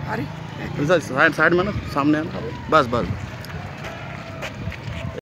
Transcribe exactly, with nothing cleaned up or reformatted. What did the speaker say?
अरे side side में ना, सामने आना, बस बस।